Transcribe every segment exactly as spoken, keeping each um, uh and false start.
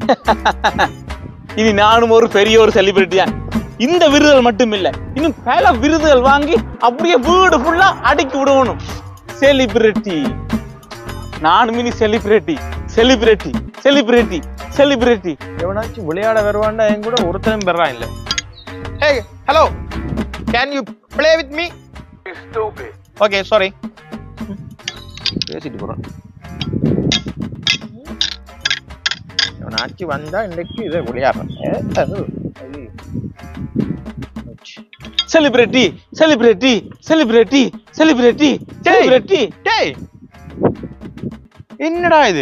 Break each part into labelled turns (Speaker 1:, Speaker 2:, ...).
Speaker 1: இனி நானும் ஒரு பெரிய ஒரு செலிபிரிட்டி தான். இந்த விருதுகள் மட்டும் இல்ல, இன்னும் பல விருதுகள் வாங்கி அப்படியே வீடு ஃபுல்லா அடுக்கி விடணும். செலிபிரிட்டி, நானும் இனி செலிபிரிட்டி செலிபிரிட்டி செலிபிரிட்டி செலிபிரிட்டி.
Speaker 2: எவனாச்சும் விளையாட வருவான்டா என் கூட ஒருத்தனும் பெறான் இல்ல. Hey, hello. Can you play with me? Stupid. Okay, sorry. பேசிட்டு போறான். எவனாச்சு வந்தா இன்னைக்கு இதை விளையாடுறேன்.
Speaker 1: Celebrity celebrity celebrity celebrity celebrity.
Speaker 2: டேய், என்னடா இது?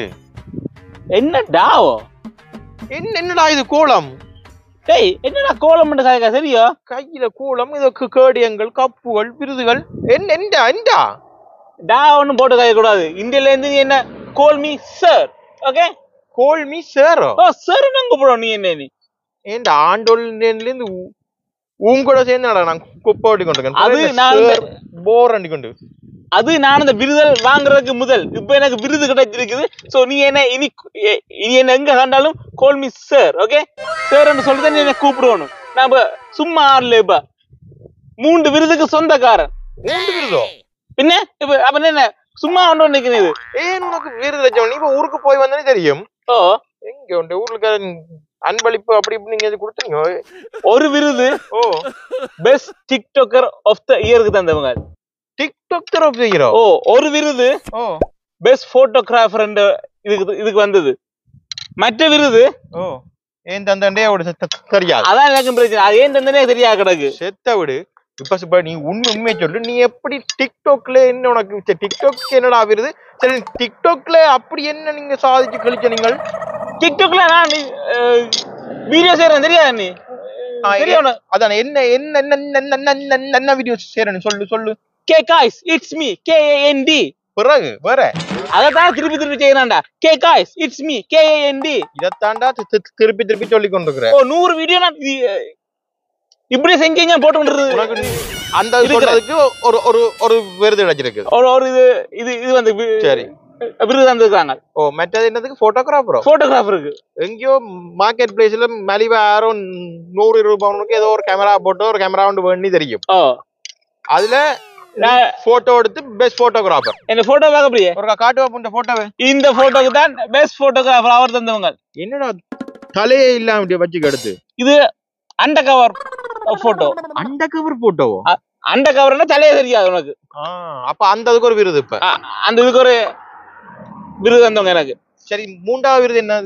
Speaker 1: என்னடாவோ?
Speaker 2: என்ன என்னடா இது? கோலம்.
Speaker 1: டேய், என்னடா கோலம் பண்ண காய்க்கா? சரியா?
Speaker 2: கையில கோலம், இதற்கு கேடியங்கள், கப்புகள், விருதுகள். என்ன எண்டா எண்டா
Speaker 1: டா ஒன்னும் போட்டு காய கூடாது. இந்தியால இருந்து நீ என்ன call me sir. Okay,
Speaker 2: call me sir.
Speaker 1: ஓ சார் நாங்க போறோம். நீ என்ன நீ
Speaker 2: ஏண்டா ஆண்டோல்ல இருந்து உங்களோட சேர்ந்தாடா நான் குப்பை ஓட்டி கொண்டிருக்கேன்.
Speaker 1: அது நான்
Speaker 2: போர் அண்டி கொண்டு
Speaker 1: அது நான் அந்த விருதல் வாங்குறதுக்கு முதல் இப்ப எனக்கு விருது கிடைச்சிருக்குது. சோ நீ என்ன இனி இனி என்ன எங்க கண்டாலும் call me sir. Okay, sir சொல்லிட்டு நீ என்ன கூப்பிடுவோம். நான் சும்மா ஆடல. இப்ப மூன்று விருதுக்கு சொந்தக்காரன்.
Speaker 2: மூன்று விருதோ?
Speaker 1: பின்ன இப்ப அப்ப என்ன சும்மா ஒன்று நிக்கிறது?
Speaker 2: ஏன் உனக்கு விருது வச்சவன்? இப்ப ஊருக்கு போய் வந்தானே தெரியும். ஓ, எங்க உண்டு ஊருக்கு அன்பளிப்பு அப்படி இப்படி நீங்க கொடுத்தீங்க
Speaker 1: ஒரு விருது. ஓ, பெஸ்ட் டிக்டாக்கர் ஆஃப் த இயருக்கு தந்தவங்க.
Speaker 2: TikToker of the year. ஓ, ஒரு விருது. ஓ,
Speaker 1: பெஸ்ட் போட்டோகிராஃபர் இதுக்கு இதுக்கு வந்தது. மற்ற விருது
Speaker 2: ஓ ஏன் தந்தண்டே அவடு தெரியாது.
Speaker 1: அதான் எனக்கு பிரச்சனை. அது ஏன் தந்தனே தெரியாது கிடக்கு.
Speaker 2: செத்த விடு. இப்ப இப்ப நீ உண்மை உண்மையை சொல்லு. நீ எப்படி டிக்டாக்ல என்ன உனக்கு டிக்டாக் என்னடா விருது? சரி, டிக்டாக்ல அப்படி என்ன நீங்க சாதிச்சு கழிச்ச? நீங்கள்
Speaker 1: டிக்டாக்ல நான் வீடியோ செய்யறேன் தெரியாது. நீ
Speaker 2: அதான் என்ன என்ன என்ன என்ன வீடியோ செய்யறேன்னு சொல்லு சொல்லு.
Speaker 1: Okay guys it's me K A N D.
Speaker 2: பிறகு வேற
Speaker 1: அதத்தான் திருப்பி திருப்பி செய்யறான்டா. Okay guys it's me K A N D.
Speaker 2: இதத்தாண்டா திருப்பி திருப்பி சொல்லி கொண்டிருக்கிறேன்.
Speaker 1: ஓ, நூறு வீடியோ நான் இப்படியே செஞ்சீங்க போட்டு கொண்டிருக்கு.
Speaker 2: அந்த சொல்றதுக்கு ஒரு ஒரு ஒரு விருது கிடைச்சிருக்கு.
Speaker 1: ஒரு ஒரு இது இது இது வந்து
Speaker 2: சரி
Speaker 1: விருது தந்துருக்காங்க.
Speaker 2: ஓ, மற்றது என்னதுக்கு? போட்டோகிராஃபரோ?
Speaker 1: போட்டோகிராஃபருக்கு
Speaker 2: எங்கேயோ மார்க்கெட் பிளேஸ்ல மலிவா யாரோ நூறு ரூபாய்க்கு ஏதோ ஒரு கேமரா போட்டு ஒரு கேமரா ஒன்று வேண்டி தெரியும். ஓ, அதுல போட்டோ எடுத்து பெஸ்ட் போட்டோகிராஃபர்.
Speaker 1: என்ன போட்டோ பார்க்க அப்படியே
Speaker 2: ஒரு காட்டுவா புண்ட போட்டோவே.
Speaker 1: இந்த போட்டோக்கு தான் பெஸ்ட் போட்டோகிராஃபர் அவர் தந்தவங்க.
Speaker 2: என்னடா தலையே இல்லாம இப்படி வச்சுக்க எடுத்து? இது
Speaker 1: under cover photo.
Speaker 2: Under cover போட்டோவோ?
Speaker 1: அண்டர் கவர்னா தலையே தெரியாது உனக்கு.
Speaker 2: அப்ப அந்த அதுக்கு ஒரு விருது. இப்ப
Speaker 1: அந்த இதுக்கு ஒரு விருது தந்தவங்க எனக்கு.
Speaker 2: சரி, மூன்றாவது விருது என்ன?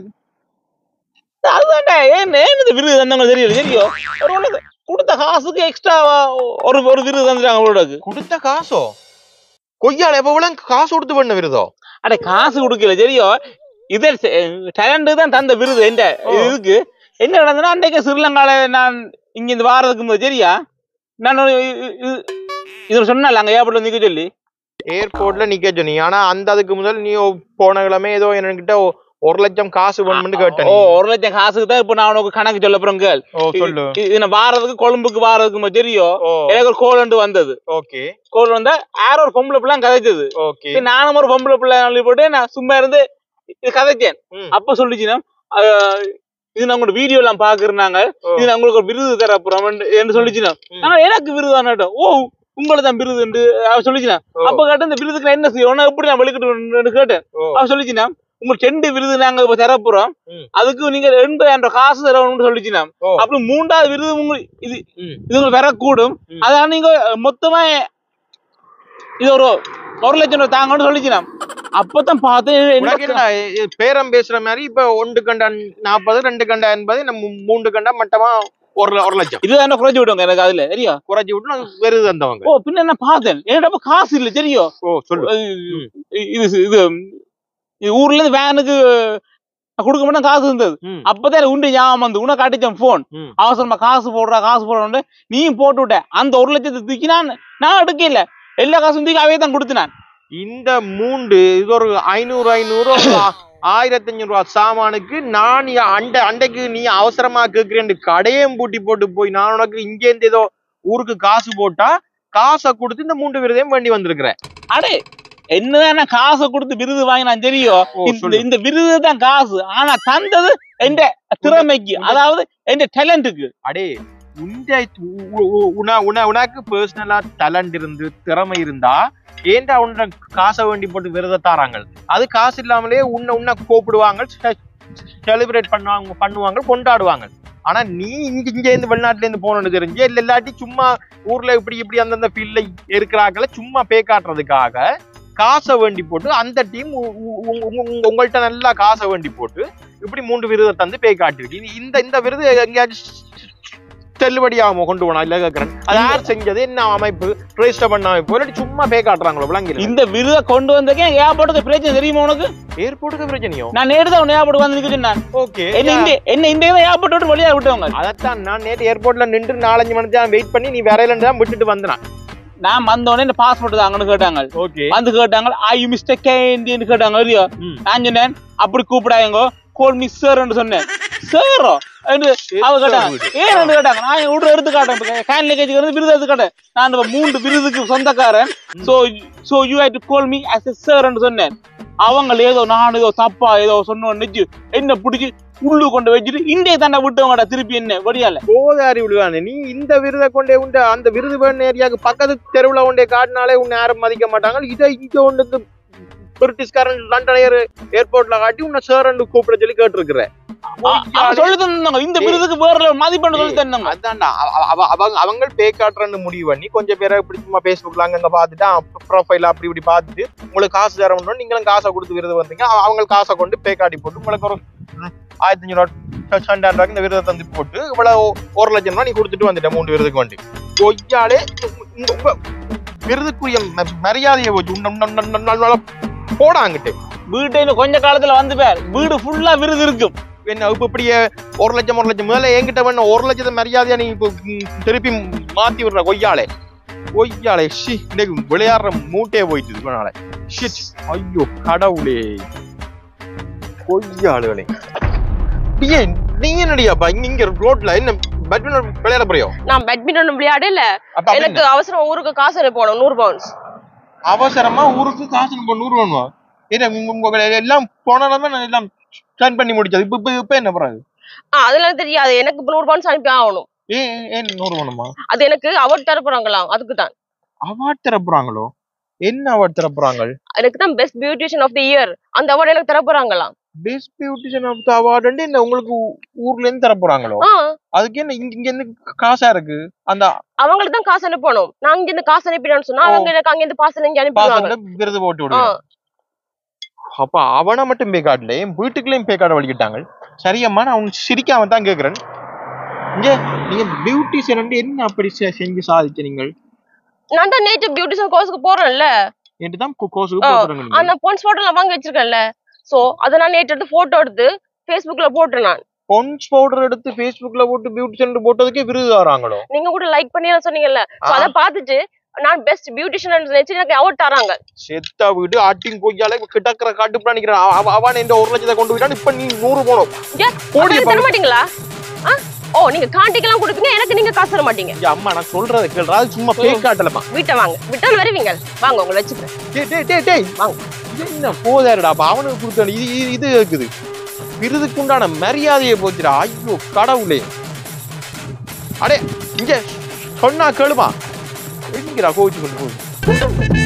Speaker 1: அதுதான்டா ஏன் ஏன் விருது தந்தவங்க தெரியல. சரியோ, ஒரு கொடுத்த காசுக்கு எக்ஸ்ட்ரா ஒரு ஒரு விருது தந்துட்டாங்க அவங்களுக்கு.
Speaker 2: கொடுத்த காசோ? கொய்யால எப்ப காசு கொடுத்து பண்ண விருதோ?
Speaker 1: அட காசு கொடுக்கல. சரியோ, இதே டேலண்ட் தான் தந்த விருது. எந்த இதுக்கு என்ன நடந்ததுன்னா, அன்றைக்கு ஸ்ரீலங்கால நான் இங்க இந்த வாரத்துக்கு போது சரியா நான் இது சொன்னல அங்க ஏர்போர்ட்ல நிக்க சொல்லி
Speaker 2: ஏர்போர்ட்ல நிக்க சொன்னி. ஆனா அந்த அதுக்கு முதல் நீ போன கிழமை ஏதோ என்கிட்ட ஒரு லட்சம் காசு வேணும்னு கேட்டேன்.
Speaker 1: ஓ, ஒரு லட்சம் காசுக்கு தான் இப்ப நான் உனக்கு கணக்கு சொல்ல போறேன் கேள்.
Speaker 2: சொல்லு.
Speaker 1: இது வாரதுக்கு கொழும்புக்கு வாரதுக்கு தெரியும். எனக்கு ஒரு கோல் வந்தது. ஓகே, கோல் வந்தா யாரோ ஒரு பொம்பளை பிள்ளை கதைச்சது. ஓகே, நானும் ஒரு பொம்பளை பிள்ளை போட்டு நான் சும்மா இருந்து இது கதைச்சேன். அப்ப சொல்லிச்சுன்னா, இது நான் உங்களோட வீடியோ எல்லாம் பாக்குறாங்க, இது நான் உங்களுக்கு ஒரு விருது தரப்புறோம் என்று சொல்லிச்சுனா, எனக்கு விருது தானே. ஓ, உங்களை தான் விருது அவ சொல்லிச்சுனா. அப்ப கேட்ட இந்த விருதுக்கு என்ன செய்யணும், எப்படி நான் வெளிக்கிட்டு கேட்டேன். அவ சொல்லிச்சுனா, உங்களுக்கு ரெண்டு விருது நாங்க இப்ப தரப்புறோம், அதுக்கு நீங்க எண்பதாயிரம் காசு தரணும்னு சொல்லிச்சுனா. அப்படி மூன்றாவது விருது உங்களுக்கு இது இது உங்களுக்கு வரக்கூடும். அதனால நீங்க மொத்தமா இது ஒரு ஒரு லட்சம் ரூபாய் தாங்கன்னு சொல்லிச்சுனா. அப்பதான் பார்த்தேன்
Speaker 2: பேரம் பேசுற மாதிரி. இப்ப ஒன்று கண்டா நாற்பது, ரெண்டு கண்டா எண்பது, நம்ம மூன்று கண்டா மட்டமா ஒரு ஒரு லட்சம்.
Speaker 1: இதுதான் குறைச்சி விடுவாங்க எனக்கு. அதுல சரியா குறைச்சி
Speaker 2: விட்டு விருது தந்தவங்க.
Speaker 1: ஓ, பின்ன என்ன பார்த்தேன், என்னடா காசு இல்ல தெரியும்.
Speaker 2: ஓ, சொல்லு.
Speaker 1: இது இது ஊர்ல இருந்து வேனுக்கு கொடுக்க மாட்டேன் காசு இருந்தது. அப்பதான் உண்டு ஞாபகம் வந்து உனக்கு அடிச்சேன் போன். அவசரமா காசு போடுறா காசு போடுற நீயும் போட்டு விட்ட. அந்த ஒரு லட்சத்தை தூக்கி நான் நான் எடுக்கல, எல்லா காசும் தூக்கி அவையே தான் கொடுத்தினான்.
Speaker 2: இந்த மூன்று இது ஒரு ஐநூறு ஐநூறு ஆயிரத்தி அஞ்சூறு ரூபாய் சாமானுக்கு நான் அண்டை அண்டைக்கு நீ அவசரமா கேட்கிறேன் கடையும் பூட்டி போட்டு போய் நான் உனக்கு இங்க இருந்து ஏதோ ஊருக்கு காசு போட்டா காசை கொடுத்து இந்த மூன்று விருதையும் வேண்டி வந்திருக்கிறேன்.
Speaker 1: அடே என்னதான் காசை கொடுத்து விருது வாங்கினான் தெரியும். இந்த விருது தான் காசு, ஆனா தந்தது எந்த திறமைக்கு, அதாவது எந்த டேலண்ட்டுக்கு.
Speaker 2: அடே உனக்கு பர்சனலா டேலண்ட் இருந்து திறமை இருந்தா ஏன்டா உன்ன காசை வேண்டி போட்டு விருத தாராங்க. அது காசு இல்லாமலே உன்னை உன்ன கூப்பிடுவாங்க, செலிப்ரேட் பண்ணுவாங்க பண்ணுவாங்க கொண்டாடுவாங்க. ஆனா நீ இங்க இங்க இருந்து வெளிநாட்டுல இருந்து போனோன்னு தெரிஞ்சு இல்ல இல்லாட்டி சும்மா ஊர்ல இப்படி இப்படி அந்தந்த ஃபீல்ட்ல இருக்கிறாங்கள சும்மா பே காட்டுறதுக்காக காசை வேண்டி போட்டு அந்த டீம் உங்கள்கிட்ட நல்லா காசை வேண்டி போட்டு இப்படி மூன்று விருதை தந்து பே காட்டிருக்கு. இந்த இந்த விருது எங்கேயாச்சும் செல்லுபடியாம கொண்டு போனா இல்ல கேக்குறேன். அது யார் செஞ்சது, என்ன அமைப்பு, ரெஜிஸ்டர் பண்ண அமைப்பு, இல்லாட்டி சும்மா பே காட்டுறாங்களோ விளங்கி.
Speaker 1: இந்த விருதை கொண்டு வந்தக்கே ஏர்போர்ட்டுக்கு பிரச்சனை தெரியுமா உனக்கு?
Speaker 2: ஏர்போர்ட்டுக்கு பிரச்சனையோ? நான்
Speaker 1: நேற்று தான் ஏர்போர்ட் வந்து நான் ஓகே என்ன என்ன இந்த ஏர்போர்ட் விட்டு வெளியே விட்டவங்க.
Speaker 2: அதான் நான் நேற்று ஏர்போர்ட்ல நின்று நாலஞ்சு மணி நேரம் வெயிட் பண்ணி நீ வேற தான் விட்டுட்டு வந்தேன்.
Speaker 1: நான் வந்தோடனே இந்த பாஸ்போர்ட் தாங்கன்னு கேட்டாங்க. ஓகே வந்து கேட்டாங்க ஐ யூ மிஸ்டேக் கேட்டாங்க. இல்லையோ நான் சொன்னேன் அப்படி கூப்பிடாங்க கோல் மிஸ் சார் சொன்னேன். சாரோ அவ கேட்டாங்க ஏன் கேட்டாங்க. நான் விடுற எடுத்து காட்டேன் கேன்ல கேஜ் விருது எடுத்து காட்டேன். நான் மூன்று விருதுக்கு சொந்தக்காரன். So so you have to call me as a sir ன்னு சொன்னேன். அவங்க ஏதோ நான் ஏதோ தப்பா ஏதோ சொன்னோன்னு என்ன பிடிச்சி உள்ளு கொண்டு வச்சுட்டு இந்திய தாண்டா விட்டவங்கடா திருப்பி என்ன வடியால
Speaker 2: போதாரி விடுவானே. நீ இந்த விருதை கொண்டே உண்டு அந்த விருது வேணும் ஏரியாவுக்கு பக்கத்து தெருவுல கொண்டே காட்டினாலே உன்னை யாரும் மதிக்க மாட்டாங்க. இதை இங்க ஒன்று பிரிட்டிஷ்காரன் லண்டன் ஏர்போர்ட்ல காட்டி உன்னை சார் கூப்பிட சொல்லி கேட்டுருக்குறேன்.
Speaker 1: சொல்லி தந்தாங்க இந்த விருதுக்கு வேற மதிப்பெண் சொல்லி தந்தாங்க.
Speaker 2: அதான்டா அவங்க அவங்க பே காட்டுறன்னு முடிவு பண்ணி கொஞ்சம் பேரை இப்படி சும்மா பேஸ்புக்ல அங்க பாத்துட்டு ப்ரொஃபைல் அப்படி இப்படி பாத்துட்டு உங்களுக்கு காசு தரணும் நீங்களும் காசை கொடுத்து விருது வந்தீங்க. அவங்க காசை கொண்டு பே காட்டி போட்டு உங்களுக்கு ஒரு ஆயிரத்தி அஞ்சு ரூபா ரெண்டாயிரம் ரூபாய்க்கு இந்த விருதை தந்து போட்டு இவ்வளவு ஒரு லட்சம் ரூபாய் நீ கொடுத்துட்டு வந்துட்டேன் மூன்று விருதுக்கு வண்டி. கொய்யாலே விருதுக்குரிய மரியாதையை போச்சு போடாங்கிட்டு
Speaker 1: வீட்டு கொஞ்ச காலத்துல வந்து பேர் வீடு ஃபுல்லா விருது இருக்கும்.
Speaker 2: என்ன இப்ப இப்படியே ஒரு லட்சம் ஒரு லட்சம் முதல்ல என்கிட்ட வேணும் ஒரு லட்சத்தை மரியாதையா நீ இப்போ திருப்பி மாத்தி விடுற கொய்யாலே கொய்யாலே ஷி இன்னைக்கு விளையாடுற மூட்டையே போயிட்டு இதனால ஷிட். ஐயோ கடவுளே கொய்யாளுகளே. நீ என்னடியாப்பா இங்க ரோட்ல என்ன பேட்மிண்டன் விளையாட போறியோ?
Speaker 3: நான் பேட்மிண்டன் விளையாட இல்ல, எனக்கு அவசரம் ஊருக்கு காசு அனுப்பணும் நூறு பவுண்ட்ஸ்.
Speaker 2: அவசரமா ஊருக்கு காசு அனுப்ப நூறு பவுண்டா? எல்லாம் போனா எல்லாம் பிளான் பண்ணி முடிச்சது. இப்ப இப்ப என்ன பண்றது?
Speaker 3: அதெல்லாம் தெரியாது எனக்கு. நூறு பவுண்ட்ஸ் அனுப்பி ஆகணும்.
Speaker 2: ஏன் நூறு பவுண்டமா?
Speaker 3: அது எனக்கு அவார்ட் தர போறாங்களாம், அதுக்கு தான்.
Speaker 2: அவார்ட் தர போறாங்களோ? என்ன அவார்ட் தர போறாங்க?
Speaker 3: எனக்கு தான் best beautician of the year அந்த அவார்ட் எனக்கு தர போறாங்களாம்.
Speaker 2: Best beautician of the award என்ன உங்களுக்கு ஊர்ல இருந்து தர போறாங்களோ? அதுக்கு என்ன இங்க இருந்து காசா இருக்கு? அந்த
Speaker 3: அவங்களுக்கு தான் காசு அனுப்பணும். நான் இங்க இருந்து காசு அனுப்பிடுறேன்னு சொன்னா அவங்க எனக்கு அங்க இருந்து பாஸ் இங்க அனுப்பிடுவாங்க.
Speaker 2: விருது போட்டு விடுவாங்க. அப்ப அவனை மட்டும் பே கார்டுல என் வீட்டுக்குள்ளேயும் பே கார்டு வலிக்கிட்டாங்க. சரியம்மா நான் உனக்கு சிரிக்காம தான் கேக்குறேன். இங்க நீங்க பியூட்டிஷியன் என்ன அப்படி செஞ்சு சாதிக்க? நீங்கள்
Speaker 3: நான் தான் நேற்று பியூட்டிஷியன் கோர்ஸ்க்கு போறேன்ல.
Speaker 2: நேற்று தான் கோர்ஸ்க்கு போறேன்.
Speaker 3: அந்த பொன்ஸ் பவுடர் வாங்கி வச்சிருக்கேன்ல. சோ அத நான் நேற்று எடுத்து போட்டோ எடுத்து Facebookல போட்டேன். நான்
Speaker 2: பொன்ஸ் பவுடர் எடுத்து Facebookல போட்டு பியூட்டிஷியன் போட்டதுக்கே விருது தராங்களோ?
Speaker 3: நீங்க கூட லைக் பண்ணி சொன்னீங்கல்ல. சோ அத பார்த்துட்டு நான் பெஸ்ட் பியூட்டிஷியன் நினைச்சு எனக்கு அவார்ட் தராங்க.
Speaker 2: செத்தா வீடு ஆட்டிங் கொய்யால கிட்டக்கற காட்டுப்பா நிக்கிறான். அவன் இந்த ஒரு லட்சத்தை கொண்டு போயிட்டான். இப்ப நீ நூறு போணும்.
Speaker 3: ஓடி தர மாட்டீங்களா? ஓ நீங்க காண்டிக்கலாம் கொடுப்பீங்க, எனக்கு நீங்க காசு தர மாட்டீங்க.
Speaker 2: அம்மா நான் சொல்றத கேளுடா, சும்மா பேக் காட்டலமா.
Speaker 3: வீட்டை வாங்க, விட்டால் வருவீங்க. வாங்க உங்களை வச்சுக்கிறேன்.
Speaker 2: டேய் டேய் டேய் டேய் வாங்க. என்ன போதாருடா அவனுக்கு கொடுத்த இது இது இருக்குது. விருதுக்கு உண்டான மரியாதையை போச்சுடா. ஐயோ கடவுளே. அடே இங்க சொன்னா கேளுமா. எங்கடா கோச்சு கொண்டு போய்